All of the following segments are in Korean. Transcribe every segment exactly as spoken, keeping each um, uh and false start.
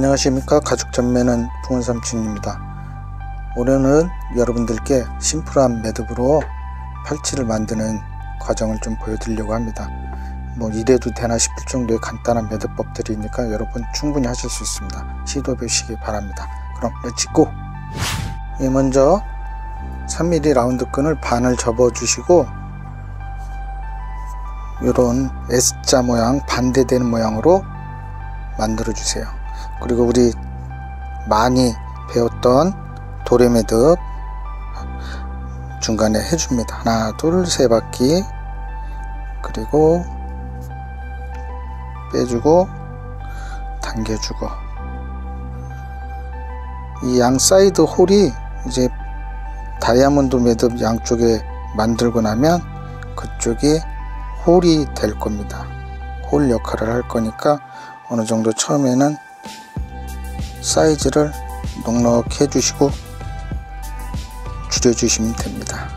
안녕하십니까. 가죽전매는 붕어삼촌입니다. 오늘은 여러분들께 심플한 매듭으로 팔찌를 만드는 과정을 좀 보여드리려고 합니다. 뭐 이래도 되나 싶을 정도의 간단한 매듭법들이니까 여러분 충분히 하실 수 있습니다. 시도해 보시기 바랍니다. 그럼 렛츠고! 예, 먼저 삼 밀리미터 라운드 끈을 반을 접어 주시고 이런 S자 모양, 반대되는 모양으로 만들어 주세요. 그리고 우리 많이 배웠던 도래매듭 중간에 해줍니다. 하나, 둘, 세 바퀴. 그리고 빼주고 당겨주고, 이 양 사이드 홀이 이제 다이아몬드 매듭 양쪽에 만들고 나면 그쪽이 홀이 될 겁니다. 홀 역할을 할 거니까 어느 정도 처음에는 사이즈를 넉넉히 해주시고 줄여주시면 됩니다.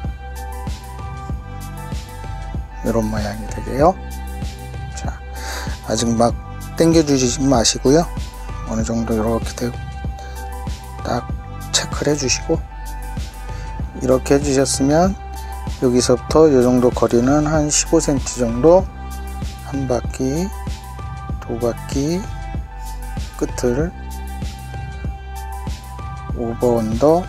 이런 모양이 되게요. 자, 아직 막 당겨주지 마시고요. 어느 정도 이렇게 되고 딱 체크를 해주시고, 이렇게 해주셨으면 여기서부터 이 정도 거리는 한 십오 센티미터 정도 한 바퀴, 두 바퀴 끝을 오버 언더,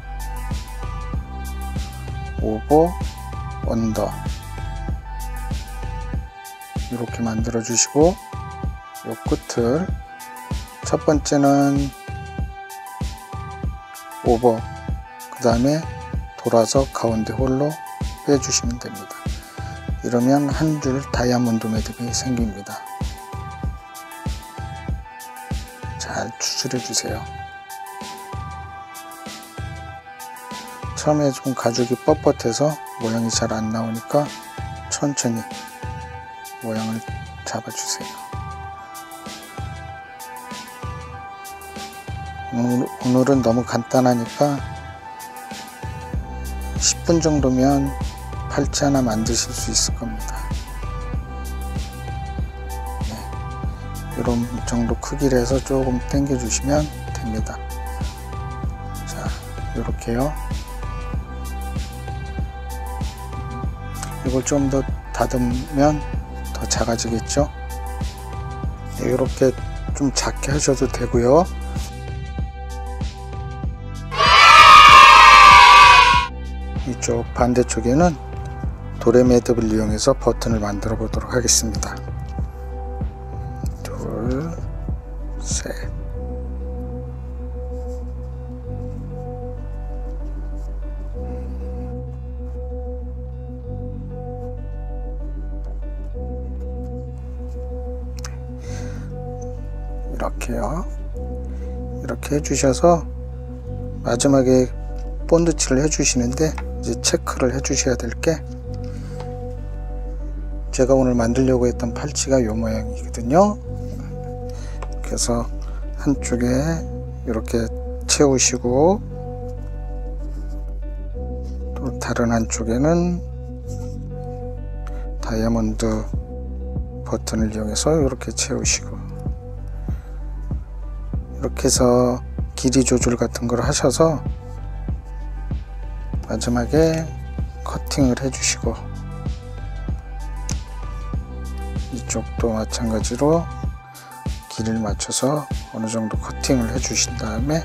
오버 언더 이렇게 만들어 주시고, 요 끝을 첫 번째는 오버, 그 다음에 돌아서 가운데 홀로 빼주시면 됩니다. 이러면 한 줄 다이아몬드 매듭이 생깁니다. 잘 추스려 주세요. 처음에 좀 가죽이 뻣뻣해서 모양이 잘 안 나오니까 천천히 모양을 잡아주세요. 오늘, 오늘은 너무 간단하니까 십 분 정도면 팔찌 하나 만드실 수 있을 겁니다. 네, 이런 정도 크기로 해서 조금 당겨 주시면 됩니다. 자, 이렇게요. 이걸 좀 더 다듬으면 더 작아지겠죠. 네, 이렇게 좀 작게 하셔도 되고요. 이쪽 반대쪽에는 도래매듭을 이용해서 버튼을 만들어 보도록 하겠습니다. 둘, 셋. 이렇게요. 이렇게 해주셔서 마지막에 본드칠을 해주시는데, 이제 체크를 해주셔야 될 게, 제가 오늘 만들려고 했던 팔찌가 이 모양이거든요. 그래서 한쪽에 이렇게 채우시고, 또 다른 한쪽에는 다이아몬드 버튼을 이용해서 이렇게 채우시고, 이렇게 해서 길이 조절 같은 걸 하셔서 마지막에 커팅을 해주시고, 이쪽도 마찬가지로 길이를 맞춰서 어느 정도 커팅을 해주신 다음에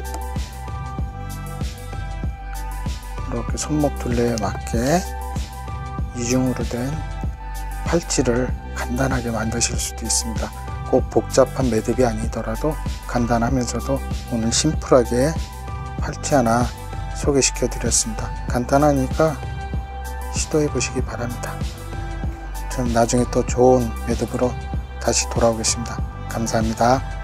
이렇게 손목 둘레에 맞게 이중으로 된 팔찌를 간단하게 만드실 수도 있습니다. 꼭 복잡한 매듭이 아니더라도 간단하면서도 오늘 심플하게 팔찌 하나 소개시켜 드렸습니다. 간단하니까 시도해 보시기 바랍니다. 전 나중에 또 좋은 매듭으로 다시 돌아오겠습니다. 감사합니다.